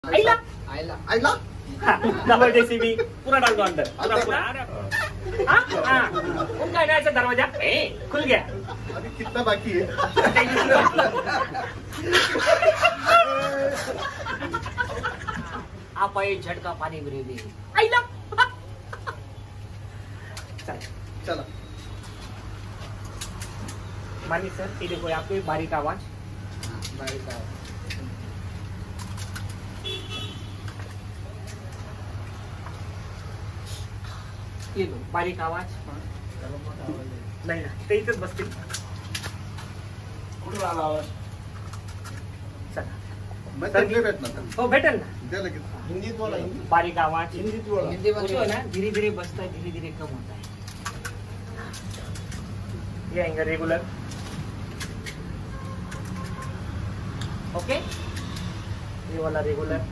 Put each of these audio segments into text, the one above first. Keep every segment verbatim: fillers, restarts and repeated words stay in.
आइला आइला आइला double JCB पूरा डाल दो अंदर पूरा पूरा हाँ हाँ उनका नया सा दरवाजा खुल गया। अभी कितना बाकी है? आप आए झटका पानी ग्रेवी आइला चला मानी सर ये देखो आपको एक बारीक आवाज बारीक आवाज। ये लो बारीक आवाज नाही ना ते इथेच बसतील कुठून आला आवाज? चला मैं सर, तकलीफ भेटणार का? हो भेटेल ना द्या लगेच. हिंदीत बोला हिंदी. बारीक आवाज हिंदीत बोला. हिंदी वो जो है ना धीरे धीरे बसता है धीरे धीरे कम होता है। ये आएंगे रेगुलर ओके ये वाला रेगुलर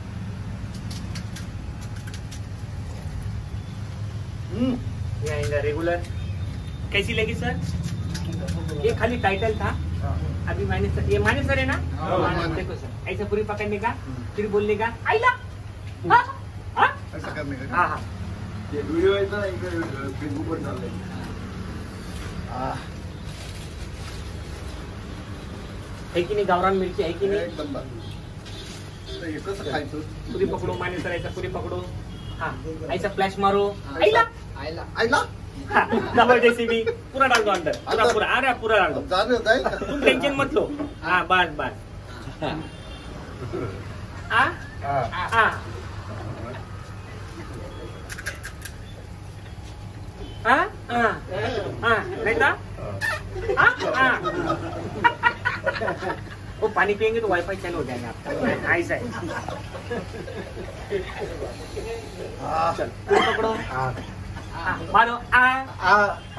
हम्म. ये आएगा रेगुलर। कैसी लगी सर? ये खाली टाइटल था अभी मैंने सर ये माने सर है ना हाँ, माने। देखो सर ऐसे पूरी पकड़ने का फिर बोलने का आइला हाँ हाँ ऐसा करने का. हाँ हाँ ये व्हिडिओ आहे ना इकडे फेसबुक वर चाललाय. है की नहीं गावरान मिर्ची है की नहीं एकदम बा. तर हे कसं खायचं? पूरी पकड़ो माने सर ऐसा पूरी पकड़ो हाँ ऐसा फ्लैश मारो आइला आइला आईला हाँ डबल जेसीबी पूरा डाल दो अंदर पूरा पूरा आ रहा पूरा डाल दो जाने जाईल का? तुम टेंशन मत लो हाँ बस बस आ हा. आ आ आ आ नहीं था आ आ वो पानी पियेंगे तो वाईफाई चालू हो जाएगा आपका ऐसा है हा. चल तुम पकड़ो हा. हाँ, मारो आ आ.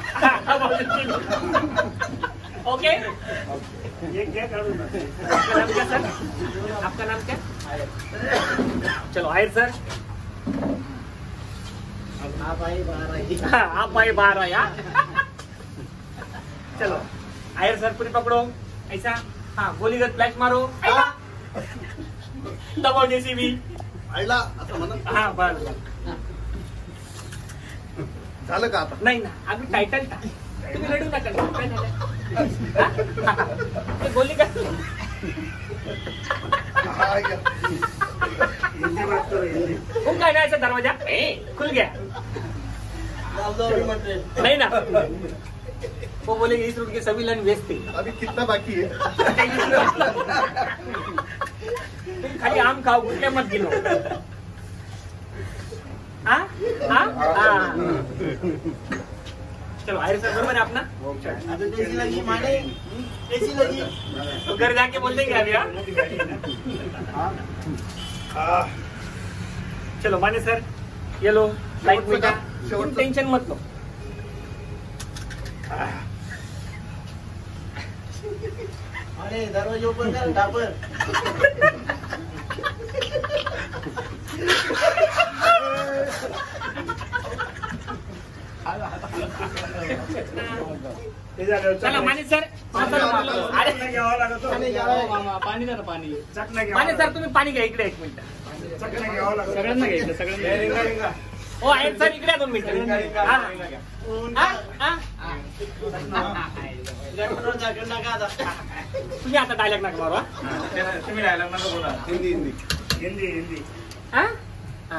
ओके ये क्या करूँ आपका नाम क्या सर? आपका नाम क्या? चलो आयर सर आप आए बाहर आइए। हाँ, आप भाई बाहर आया चलो आयर सर पूरी पकड़ो ऐसा हाँ गोली गत फ्लैश मारो दबाओ जेसीबी आईला असं म्हणत. हाँ बस बस झालं का आता? नहीं ना अभी टाइटल था तुम्ही रडू नका ना. काय झालं? हा? ते गोली का हा, ऐका. उनका नया सा दरवाजा खुल गया। नहीं ना वो बोलेंगे इस रूट के सभी लाइन वेस्ट थे अभी कितना बाकी है? तुम खाली आम खाओ गुटले मत गिनो हाँ हाँ हाँ चलो आयर सर बरोबर है अपना कैसी लगी माने कैसी लगी? तो घर जाके बोल देंगे अभी हाँ हा. चलो माने सर ये लो लाइट शेवटचं मीठा का? तुम शेवटचं. टेंशन मत लो अरे दरवाजे ओपन कर टापर। चला माने सर अरे पाणी द्या ना पाणी। माने सर तुम्ही पाणी घ्या इकडे एक मिनिट सगळ्यांना घ्यायचं सगळ्यांना। हो आहेत सर इकडे दोन मिनिट हा हा हा तुम्ही आता डायलॉग नका मारू हा? तुम्ही डायलॉग नका बोला. हिंदी हिंदी हिंदी हिंदी. हा? हा.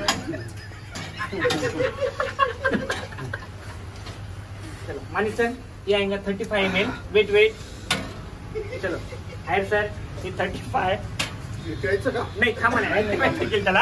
चलो मानी सर ये आएगा thirty five M L wait wait चलो हायर सर ये थर्टी फाइव प्यायचं का? नाही थांबा ना थर्टी फाइव सेकंड त्याला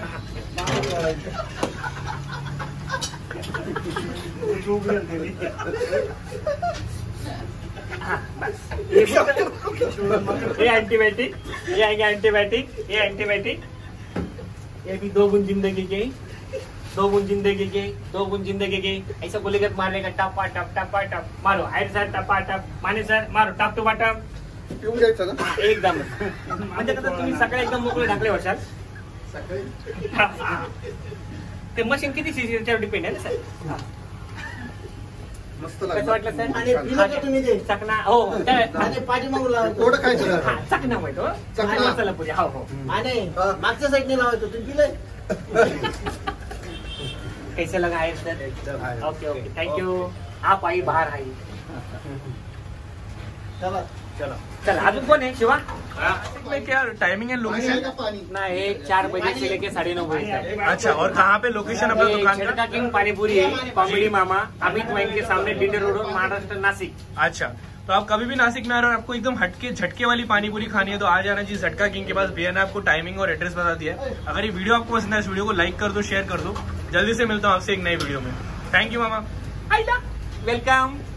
हाँ, बस ये ये एंटीबायोटिक ये आएगा एंटीबायोटिक ये एंटीबायोटिक ये भी दो बूंद जिंदगी के दो बूंद जिंदगी के दो बूंद जिंदगी के ऐसा बोलेगा मारने का टपा टप टपा टप मारो हायर सर टपा टप माने सर मारो टप टू टप पिऊन घ्यायचं ना? एकदम म्हणजे कसं तुम्ही सकाळी एकदम मोकळे ढाकले वर्षात सकाळी ते मशीन किती सीसीच्यावर डिपेंड आहे ना सर मस्त कसं वाटलं सर? आणि पिलं का तुम्ही ते? चकना हो काय? आणि पाठीमागून लावायचं पोट काय सगळं? हा, चकना माहितो चकना. मसाला पुरी हो हो आणि हा. मागच्या साईडने लावायचं तुम्ही पिलंय कैसे लगा है सर? Okay okay thank you. आप आई बाहर आई. चला चलो चल अजून कोण आहे शिवा? में क्या टाइमिंग है पाणी आहे लोकेशन? का पाणी? ना एक चार बजे से लेके साढ़े नौ बजे तक. अच्छा, और कहाँ पे लोकेशन अपना ये दुकान झटका का? किंग पानीपुरी है, कॉमेडी मामा, अमित वाइन के सामने डिंडर रोड, महाराष्ट्र, नासिक. अच्छा, तो आप कभी भी नासिक में आ रहे हो और आपको एकदम हटके झटके वाली पानी पूरी खानी है तो आ जाना जी झटका किंग के पास. भैया ने आपको टाइमिंग और एड्रेस बता दिया है. अगर ये वीडियो आपको पसंद है इस वीडियो को लाइक कर दो, शेयर कर दो. जल्दी से मिलता हूँ आपसे एक नई वीडियो में. थैंक यू मामा. वेलकम.